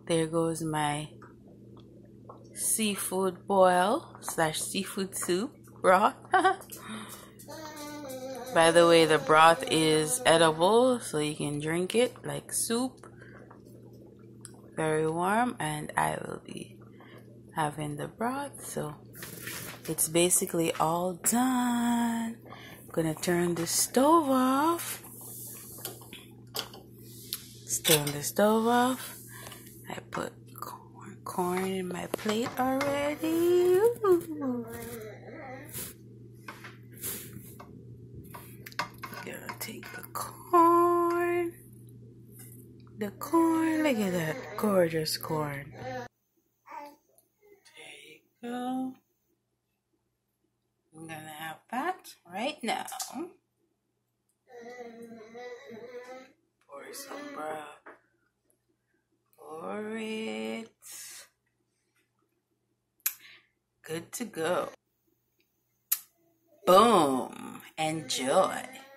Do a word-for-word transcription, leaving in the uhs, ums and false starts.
There goes my seafood boil slash seafood soup broth. By the way, the broth is edible, so you can drink it like soup. Very warm, and I will be having the broth. So it's basically all done. I'm gonna turn the stove off. Let's turn the stove off. I put corn, corn in my plate already. Ooh. Gonna take the corn. The corn, look at that gorgeous corn. There you go. I'm gonna have that right now. Pour some broth. Pour it. Good to go. Boom. Enjoy.